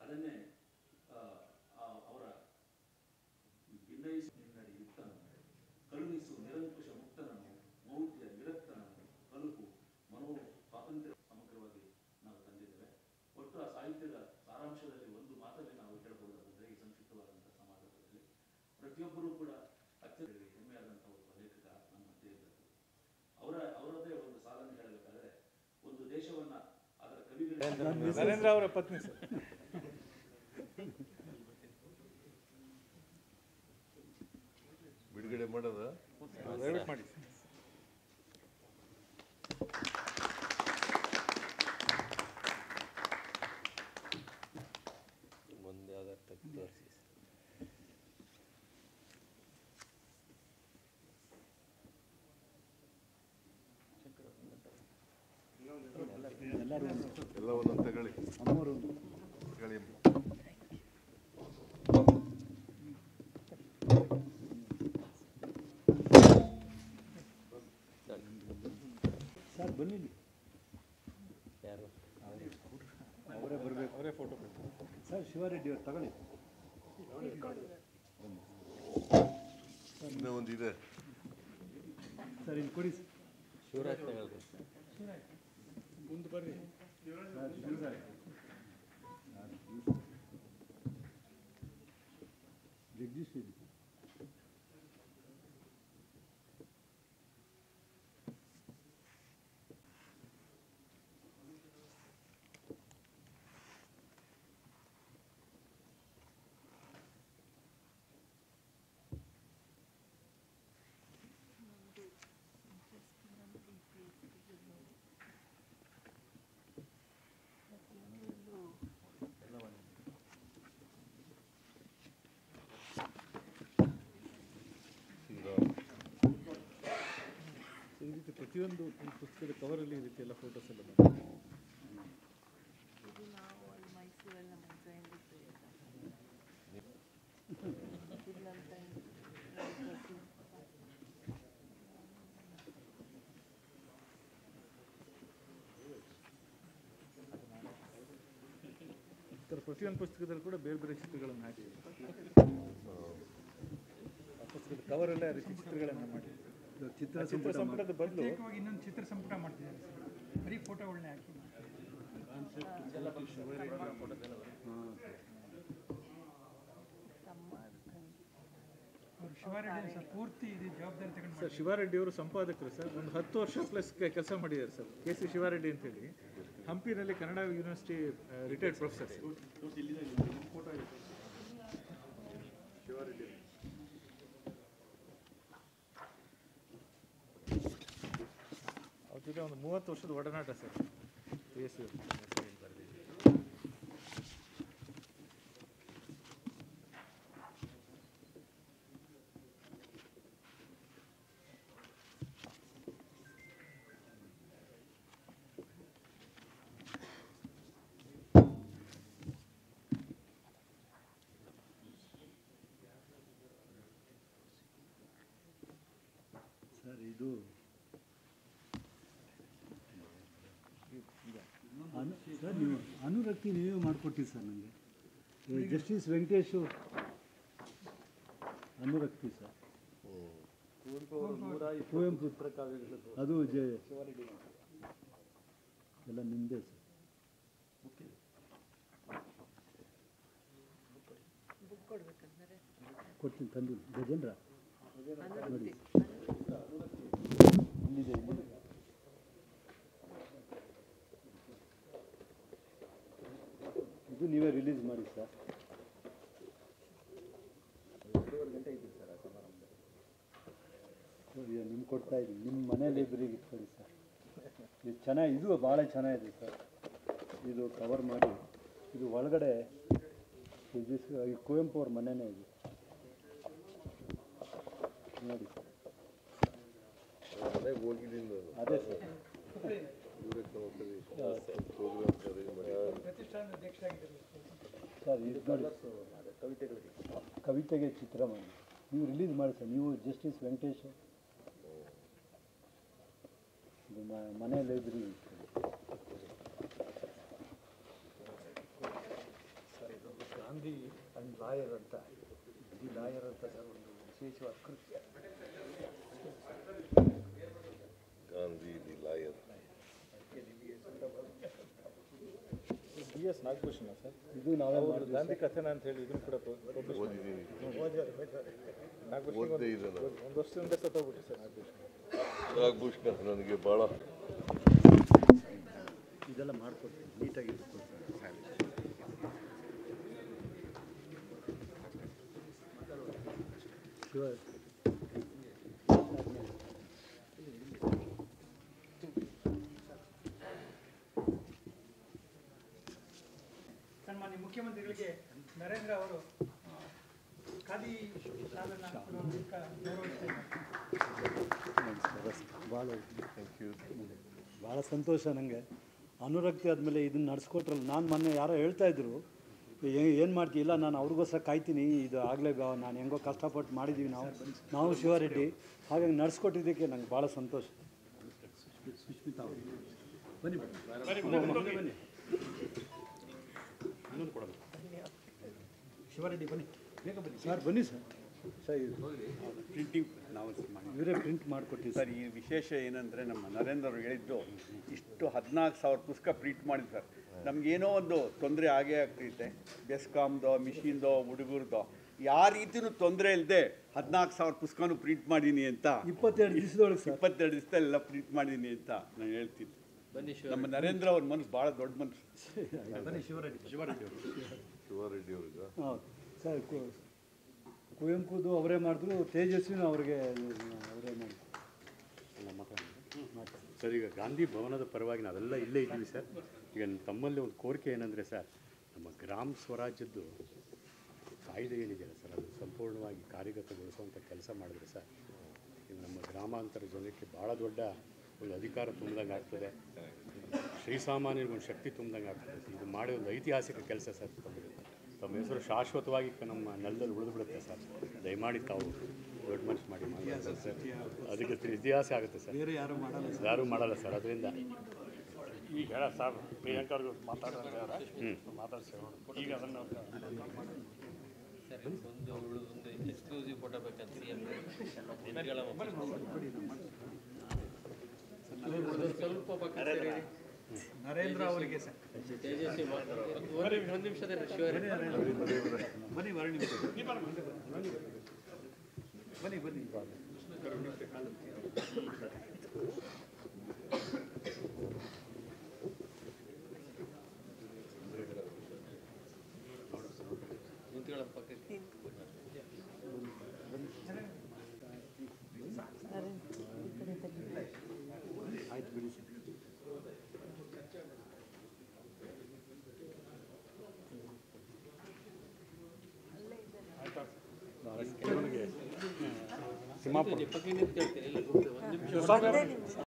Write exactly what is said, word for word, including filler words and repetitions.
ಅದನ್ನೇ ಅವರ ಭಿನ್ನಯಿಸಿ ನಿನ್ನಡಿ ಯುಕ್ತನನ್ನು ಕಳುಹಿಸು ನಿರಂಕುಶ ಮುಕ್ತನನ್ನು ಮೌಢ್ಯ ವಿರಕ್ತನನ್ನು ಕಲುಪು ಮನೋ ಸ್ವಾತಂತ್ರ್ಯ ಸಮಗ್ರವಾಗಿ ನಾವು ತಂದಿದ್ದೇವೆ. ಒಟ್ಟು ಆ ಸಾಹಿತ್ಯದ ಸಾರಾಂಶದಲ್ಲಿ ಒಂದು ಮಾತಲ್ಲಿ ನಾವು ಹೇಳಬಹುದಾದಂದರೆ ಈ ಸಂಕ್ಷಿಪ್ತವಾದಂಥ ಸಮಾಜದಲ್ಲಿ ಪ್ರತಿಯೊಬ್ಬರೂ ಕೂಡ ಅತ್ಯಂತ ಹೆಮ್ಮೆಯಾದಂಥ ಒಬ್ಬ ಲೇಖಕ ನಮ್ಮ ಮಧ್ಯೆ ಇದ್ದರು. ಅವರ ಅವರದ್ದೇ ಒಂದು ಸಾಲನ್ನು ಹೇಳಬೇಕಾದ್ರೆ ಒಂದು ದೇಶವನ್ನ ಅದರ ಕವಿಗಳು ನರೇಂದ್ರ ಅವರ ಪತ್ನಿ ಸರ್ ಬಿಡುಗಡೆ ಮಾಡೋದ ಮಾಡಿ ಮುಂದೆ ಯಾವ್ದಾರು ತಪ್ಪು ತೋರಿಸಿ. ಎಲ್ಲ ಒಂದೊಂದು ತಗೊಳ್ಳಿ ತಗೊಳ್ಳಿ. ಸರ್ ಬನ್ನಿ, ಯಾರು ಅವರೇ ಬರಬೇಕು, ಅವರೇ ಫೋಟೋ ಸರ್. ಶಿವಾರೆಡ್ಡಿ ಅವ್ರು ತಗೊಳ್ಳಿ. ಇನ್ನೂ ಒಂದಿದೆ ಸರ್, ಇಲ್ಲಿ ಕೊಡಿ. ಶಿವರಾಜ್ ತಗೊಳ್ರಿ. ಮುಂದೆ ಬರ್ರಿ. ಜಗದೀಶ್ ರೆಡ್ಡಿ. ಈ ರೀತಿ ಪ್ರತಿಯೊಂದು ಪುಸ್ತಕದ ಕವರಲ್ಲಿ ಈ ರೀತಿ ಎಲ್ಲ ಫೋಟೋಸ್ ಎಲ್ಲ ಪ್ರತಿಯೊಂದು ಪುಸ್ತಕದಲ್ಲಿ ಕೂಡ ಬೇರೆ ಬೇರೆ ಚಿತ್ರಗಳನ್ನು ಹಾಕಿ ಪುಸ್ತಕದ ಕವರಲ್ಲೇ ಆ ರೀತಿ ಚಿತ್ರಗಳನ್ನು ಮಾಡಿ ಚಿತ್ರ ಚಿತ್ರ ಸಂಪುಟದ ಬದಲು ಇನ್ನೊಂದು ಚಿತ್ರ ಸಂಪುಟ ಮಾಡ್ತಿದ್ದಾರೆ ಸರ್. ಬರೀ ಫೋಟೋಗಳನ್ನೇ ಹಾಕಿ ಅವರು ಶಿವಾರೆಡ್ಡಿ ಸರ್ ಪೂರ್ತಿ ಇದು ಜವಾಬ್ದಾರಿ ತಗೊಂಡು ಸರ್. ಶಿವಾರೆಡ್ಡಿ ಅವರು ಸಂಪಾದಕರು ಸರ್. ಒಂದು ಹತ್ತು ವರ್ಷ ಪ್ಲಸ್ ಕೆಲಸ ಮಾಡಿದ್ದಾರೆ ಸರ್. ಕೆ ಸಿ ಶಿವಾರೆಡ್ಡಿ ಅಂತೇಳಿ ಹಂಪಿನಲ್ಲಿ Kannada university retired professor sir. Shivareddy ಅವ್ರ ಜೊತೆ ಒಂದು ಮೂವತ್ತು ವರ್ಷದ ಒಡನಾಟ sir. P S C sir. ಇದು ಅನು ಸರ್ ನೀವು ಅನುರಕ್ತಿ ನೀವೇ ಮಾಡಿಕೊಟ್ಟಿರಿ ಸರ್ ನನಗೆ. Justice Venkatesh Anurakti sir. ಕುವೆಂಪು ಅದು ಜೆ ಎಲ್ಲ ನಿಮ್ಮದೇ ಸರ್. ಕೊಡ್ತೀನಿ ತಂದು ಗಜೇಂದ್ರ ನೋಡಿ ಇಲ್ಲಿದೆ. ಇದು ನೀವೇ ರಿಲೀಸ್ ಮಾಡಿ ಸರ್. ಎರಡೂವರೆ ಗಂಟೆ ಇದ್ದೀವಿ ಸರ್ ಆ ಸಮಾರಂಭ. ನಿಮ್ಗೆ ಕೊಡ್ತಾ ಇದ್ದೀವಿ, ನಿಮ್ಮ ಮನೆ ಲೈಬ್ರರಿಗೆ ಇಟ್ಕೊಳ್ಳಿ ಸರ್. ಇದು ಚೆನ್ನಾಗಿ, ಇದು ಭಾಳ ಚೆನ್ನಾಗಿದೆ ಸರ್. ಇದು ಕವರ್ ಮಾಡಿ, ಇದು ಒಳಗಡೆ ಈ ಕುವೆಂಪು ಅವ್ರ ಮನೆಯೇ ಇದೆ ನೋಡಿ ಸರ್. ಅದೇ ಸರ್. ಸರ್ ಇದು ನೋಡಿ, ಕವಿತೆಗೆ ಚಿತ್ರ ಮಾಡಿ ನೀವು ರಿಲೀಸ್ ಮಾಡಿ ಸರ್. ನೀವು ಜಸ್ಟಿಸ್ ವೆಂಕಟೇಶ್ ಇದು ಮನೆ ಲೈಬ್ರರಿ. ಗಾಂಧಿ ಅಂಡ್ ಲಾಯರ್ ಅಂತ ದಿ ಲಾಯರ್ ಅಂತ ಸರ್ ಒಂದು ವಿಶೇಷವಾದ ಕೃತಿ. Gandhi the lawyer. B S Nagabhushana sir, ಇದು ನಾವೇ ಅವರು ಮಾಡಿದ್ವಿ ಗಾಂಧಿ ಕಥನ ಅಂತ ಹೇಳಿ ಇದನ್ನು ಕೂಡ ಪಬ್ಲಿಷ್ ಓದಿದ್ದೀನಿ. ನಾಗಭೂಷಣ ಓದ್ದೇ ಇದನ್ನು. ಒಂದು ವರ್ಷದಿಂದ ಸತ್ತೋಗ್ಬಿಟ್ಟು ಸರ್ ನಾಗಭೂಷಣ. ನಾಗಭೂಷಣ ನನಗೆ ಭಾಳ ಇದೆಲ್ಲ ಮಾಡ್ಕೊಡ್ತೀನಿ ನೀಟಾಗಿ ಶಿವ ಸನ್ಮಾನ್ಯ ಮುಖ್ಯಮಂತ್ರಿಗಳಿಗೆ ನರೇಂದ್ರ ಅವರು ಆ, ಖಾದಿ ಶಾಲನ್ನು ಕೊಡೋದಕ್ಕೆ ಗೌರವಿಸ್ತಾ ಇದ್ದಾರೆ. ಭಾಳ ಥ್ಯಾಂಕ್ ಯು. ಭಾಳ ಸಂತೋಷ ನನಗೆ. ಅನುರಕ್ತಿ ಆದಮೇಲೆ ಇದನ್ನು ನಡೆಸ್ಕೊಟ್ರಲ್ಲ. ನಾನು ಮೊನ್ನೆ ಯಾರೋ ಹೇಳ್ತಾ ಇದ್ರು ಏನು ಮಾಡ್ತೀವಿ, ಇಲ್ಲ ನಾನು ಅವ್ರಿಗೋಸ್ಕರ ಕಾಯ್ತೀನಿ, ಇದು ಆಗಲೇ ನಾನು ಹೆಂಗೋ ಕಷ್ಟಪಟ್ಟು ಮಾಡಿದ್ದೀವಿ ನಾವು ನಾವು ಶಿವಾರೆಡ್ಡಿ, ಹಾಗಾಗಿ ನಡೆಸ್ಕೊಟ್ಟಿದ್ದಕ್ಕೆ ನಂಗೆ ಭಾಳ ಸಂತೋಷ. ಸುಷ್ಮಿತಾ ಅವರು ಬನ್ನಿ ಬನ್ನಿ ಶಿವಾರೆಡ್ಡಿ ಬನ್ನಿ, ಬೇಗ ಬನ್ನಿ ಸರ್. ಬನ್ನಿ ಸರ್. ಸರ್ ಪ್ರಿಂಟಿಂಗ್ ನಾವು ಮಾಡಿ ಇವರೇ ಪ್ರಿಂಟ್ ಮಾಡಿಕೊಟ್ಟಿದ್ದು ಸರ್. ಈ ವಿಶೇಷ ಏನಂದರೆ ನಮ್ಮ ನರೇಂದ್ರ ಅವರು ಹೇಳಿದ್ದು ಇಷ್ಟು ಹದಿನಾಲ್ಕು ಸಾವಿರ ಪುಸ್ತಕ ಪ್ರಿಂಟ್ ಮಾಡಿದ್ದು ಸರ್. ನಮಗೇನೋ ಒಂದು ತೊಂದರೆ ಆಗೇ ಆಗ್ತೈತೆ, ಬೆಸ್ಕಾಮ್ದೋ ಮಿಷಿನ್ದೋ ಹುಡುಗರ್ದೋ ಯಾವ ರೀತಿಯೂ ತೊಂದರೆ ಇಲ್ಲದೆ ಹದಿನಾಲ್ಕು ಸಾವಿರ ಪುಸ್ತಕನೂ ಪ್ರಿಂಟ್ ಮಾಡೀನಿ ಅಂತ ಇಪ್ಪತ್ತೆರಡು ದಿವಸದೊಳಗೆ ಸರ್ ಇಪ್ಪತ್ತೆರಡು ದಿವಸದಲ್ಲೆಲ್ಲ ಪ್ರಿಂಟ್ ಮಾಡೀನಿ ಅಂತ ನಾನು ಹೇಳ್ತೀನಿ. ನಮ್ಮ ನರೇಂದ್ರ ಅವ್ರ ಮನಸ್ಸು ಭಾಳ ದೊಡ್ಡ ಮನಸ್ಸು. ಬನ್ನಿ ಶಿವರೆಡ್ಡಿ ಶಿವರೆಡ್ಡಿ ಅವರು ಶಿವಾರೆಡ್ಡಿ ಅವ್ರಿಗೆ ಹಾಂ ಸರ್. ಕು- ಕುವೆಂಪುದು ಅವರೇ ಮಾಡಿದ್ರು, ತೇಜಸ್ವಿನೂ ಅವ್ರಿಗೆ ಅವರೇ ಮಾಡಿದ್ರು. ಸರ್, ಈಗ ಗಾಂಧಿ ಭವನದ ಪರವಾಗಿ ನಾವೆಲ್ಲ ಇಲ್ಲೇ ಇದ್ದೀವಿ ಸರ್. ಈಗ ತಮ್ಮಲ್ಲಿ ಒಂದು ಕೋರಿಕೆ ಏನಂದರೆ ಸರ್, ನಮ್ಮ ಗ್ರಾಮ ಸ್ವರಾಜ್ಯದ್ದು ಕಾಯ್ದೆ ಏನಿದೆಯಲ್ಲ ಸರ್, ಅದು ಸಂಪೂರ್ಣವಾಗಿ ಕಾರ್ಯಗತಗೊಳಿಸುವಂಥ ಕೆಲಸ ಮಾಡಿದ್ರೆ ಸರ್, ಇದು ನಮ್ಮ ಗ್ರಾಮಾಂತರ ಜನಕ್ಕೆ ಭಾಳ ದೊಡ್ಡ ಒಂದು ಅಧಿಕಾರ ತುಂಬಿದಂಗೆ ಆಗ್ತದೆ, ಶ್ರೀಸಾಮಾನ್ಯರಿಗೊಂದು ಶಕ್ತಿ ತುಂಬಿದಂಗೆ ಆಗ್ತದೆ. ಇದು ಮಾಡಿ ಒಂದು ಐತಿಹಾಸಿಕ ಕೆಲಸ ಸರ್. ತಮಗೆ ತಮ್ಮ ಹೆಸರು ಶಾಶ್ವತವಾಗಿ ನಮ್ಮ ನೆಲದಲ್ಲಿ ಉಳಿದು ಬಿಡುತ್ತೆ ಸರ್. ದಯಮಾಡಿ ತಾವು ದೊಡ್ಡ ಮನಸ್ಸು ಮಾಡಿ ಮಾಡ್ತಾರೆ ಸರ್. ಅದಕ್ಕೆ ಇತಿಹಾಸ ಆಗುತ್ತೆ ಸರ್. ಬೇರೆ ಯಾರು ಮಾಡಲ್ಲ ಸರ್. ಯಾರೂ ಮಾಡಲ್ಲ ಸರ್. ಅದರಿಂದ ಈಗ ಹೇಳ ಸರ್, ಪ್ರಿಯಾಂಕ ಅವ್ರಿಗೆ ಮಾತಾಡೋದು ಹ್ಞೂ ಮಾತಾಡ್ಸಿ ಈಗ ಅದನ್ನು ಸರ್ ಒಂದು ಒಂದು ಎಕ್ಸ್ಕ್ಲೂಸಿವ್ ಫೋಟೋ ಬೇಕಂತ ಸಿ ಎಂ ಸ್ವಲ್ಪ ಪಕ್ಕ ನರೇಂದ್ರ ಅವರಿಗೆ ಸರ್. ತೇಜಸ್ವಿ ಒಂದು ಒಂದು ನಿಮಿಷದಲ್ಲಿ ಶಿವರೇ ಬನ್ನಿ ಬನ್ನಿ ಬನ್ನಿ ಬನ್ನಿ ನಿಂತ್ಕೊಳ್ಳೋ ಪಕ್ಕಕ್ಕೆ ಆಯ್ತು ಬಿಡಿ ಸರ್. ಪಕ್ಕಕ್ಕೆ ನಿಂತ್ಕೊಳ್ತೀರಿ. ಇಲ್ಲ ಒಂದು ನಿಮಿಷ